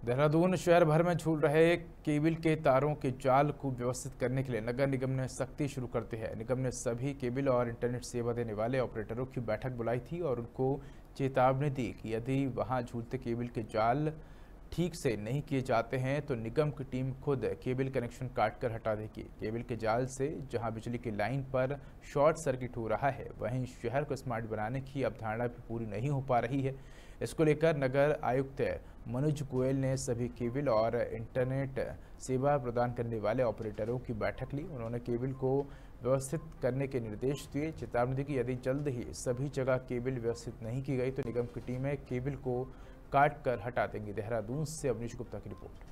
देहरादून शहर भर में झूल रहे केबल के तारों के जाल को व्यवस्थित करने के लिए नगर निगम ने सख्ती शुरू कर दी है। निगम ने सभी केबल और इंटरनेट सेवा देने वाले ऑपरेटरों की बैठक बुलाई थी और उनको चेतावनी दी कि यदि वहां झूलते केबल के जाल ठीक से नहीं किए जाते हैं तो निगम की टीम खुद केबल कनेक्शन काटकर हटा देगी। केबल के जाल से जहां बिजली की लाइन पर शॉर्ट सर्किट हो रहा है, वहीं शहर को स्मार्ट बनाने की अवधारणा भी पूरी नहीं हो पा रही है। इसको लेकर नगर आयुक्त मनोज गोयल ने सभी केबल और इंटरनेट सेवा प्रदान करने वाले ऑपरेटरों की बैठक ली। उन्होंने केबल को व्यवस्थित करने के निर्देश दिए। चेतावनी दी कि यदि जल्द ही सभी जगह केबल व्यवस्थित नहीं की गई तो निगम की टीमें केबल को काट कर हटा देंगी। देहरादून से अवनीश गुप्ता की रिपोर्ट।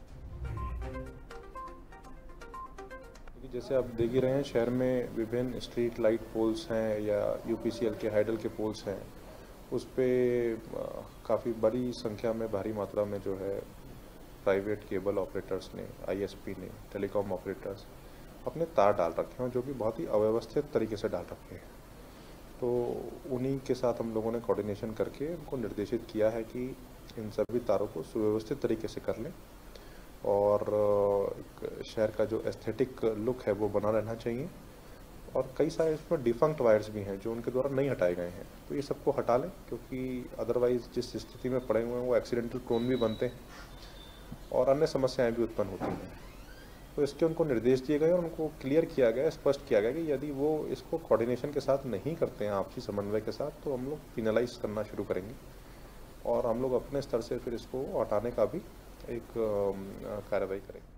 जैसे आप देख ही रहे हैं, शहर में विभिन्न स्ट्रीट लाइट पोल्स हैं या यूपीसीएल के हाइडल के पोल्स हैं, उस पर काफ़ी बड़ी संख्या में, भारी मात्रा में जो है प्राइवेट केबल ऑपरेटर्स ने, आईएसपी ने, टेलीकॉम ऑपरेटर्स अपने तार डाल रखे हैं, जो कि बहुत ही अव्यवस्थित तरीके से डाल रखे हैं। तो उन्हीं के साथ हम लोगों ने कोऑर्डिनेशन करके उनको निर्देशित किया है कि इन सभी तारों को सुव्यवस्थित तरीके से कर लें और शहर का जो एस्थेटिक लुक है वो बना रहना चाहिए। और कई सारे इसमें डिफंक्ट वायर्स भी हैं जो उनके द्वारा नहीं हटाए गए हैं, तो ये सबको हटा लें, क्योंकि अदरवाइज जिस स्थिति में पड़े हुए हैं वो एक्सीडेंटल प्रोन भी बनते हैं और अन्य समस्याएं भी उत्पन्न होती हैं। तो इसके उनको निर्देश दिए गए और उनको क्लियर किया गया, स्पष्ट किया गया कि यदि वो इसको कोऑर्डिनेशन के साथ नहीं करते हैं, आपसी समन्वय के साथ, तो हम लोग पिनलाइज करना शुरू करेंगे और हम लोग अपने स्तर से फिर इसको हटाने का भी एक कार्रवाई करेंगे।